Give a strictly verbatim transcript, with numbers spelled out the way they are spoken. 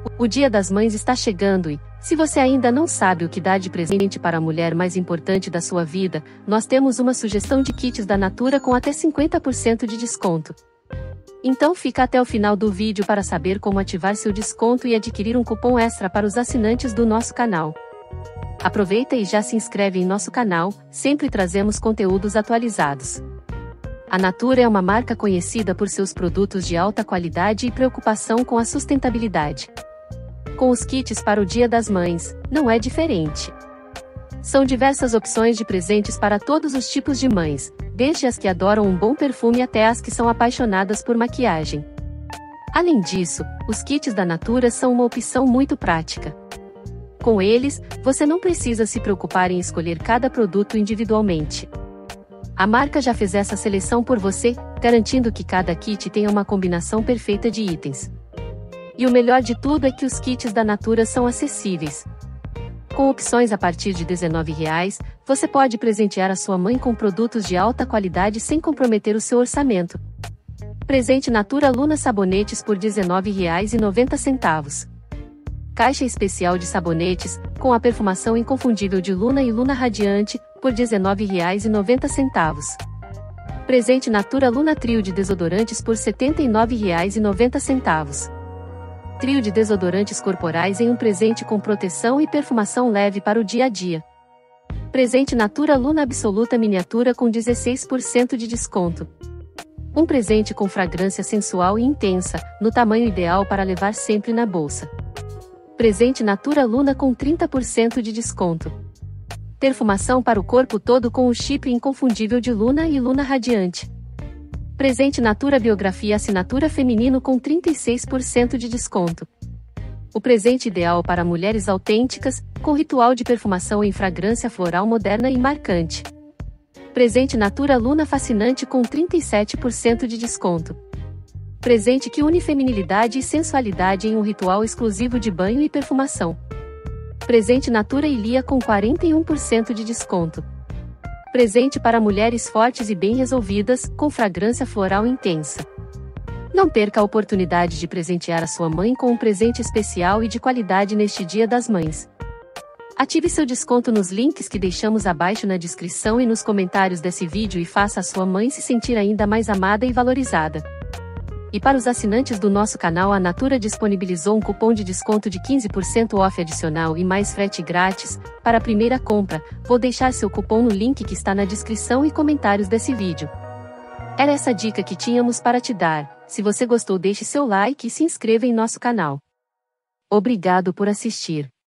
O Dia das Mães está chegando e, se você ainda não sabe o que dar de presente para a mulher mais importante da sua vida, nós temos uma sugestão de kits da Natura com até cinquenta por cento de desconto. Então fica até o final do vídeo para saber como ativar seu desconto e adquirir um cupom extra para os assinantes do nosso canal. Aproveita e já se inscreve em nosso canal, sempre trazemos conteúdos atualizados. A Natura é uma marca conhecida por seus produtos de alta qualidade e preocupação com a sustentabilidade. Com os kits para o Dia das Mães, não é diferente. São diversas opções de presentes para todos os tipos de mães, desde as que adoram um bom perfume até as que são apaixonadas por maquiagem. Além disso, os kits da Natura são uma opção muito prática. Com eles, você não precisa se preocupar em escolher cada produto individualmente. A marca já fez essa seleção por você, garantindo que cada kit tenha uma combinação perfeita de itens. E o melhor de tudo é que os kits da Natura são acessíveis. Com opções a partir de dezenove reais, você pode presentear a sua mãe com produtos de alta qualidade sem comprometer o seu orçamento. Presente Natura Luna Sabonetes por dezenove reais e noventa centavos. Caixa especial de sabonetes, com a perfumação inconfundível de Luna e Luna Radiante, por dezenove reais e noventa centavos. Presente Natura Luna Trio de desodorantes por setenta e nove reais e noventa centavos. Trio de desodorantes corporais em um presente com proteção e perfumação leve para o dia a dia. Presente Natura Luna Absoluta Miniatura com dezesseis por cento de desconto. Um presente com fragrância sensual e intensa, no tamanho ideal para levar sempre na bolsa. Presente Natura Luna com trinta por cento de desconto. Perfumação para o corpo todo com o chip inconfundível de Luna e Luna Radiante. Presente Natura Biografia Assinatura Feminino com trinta e seis por cento de desconto. O presente ideal para mulheres autênticas, com ritual de perfumação em fragrância floral moderna e marcante. Presente Natura Luna Fascinante com trinta e sete por cento de desconto. Presente que une feminilidade e sensualidade em um ritual exclusivo de banho e perfumação. Presente Natura Ilia com quarenta e um por cento de desconto. Presente para mulheres fortes e bem resolvidas, com fragrância floral intensa. Não perca a oportunidade de presentear a sua mãe com um presente especial e de qualidade neste Dia das Mães. Ative seu desconto nos links que deixamos abaixo na descrição e nos comentários desse vídeo e faça a sua mãe se sentir ainda mais amada e valorizada. E para os assinantes do nosso canal, a Natura disponibilizou um cupom de desconto de quinze por cento off adicional e mais frete grátis para a primeira compra. Vou deixar seu cupom no link que está na descrição e comentários desse vídeo. Era essa dica que tínhamos para te dar. Se você gostou, deixe seu like e se inscreva em nosso canal. Obrigado por assistir.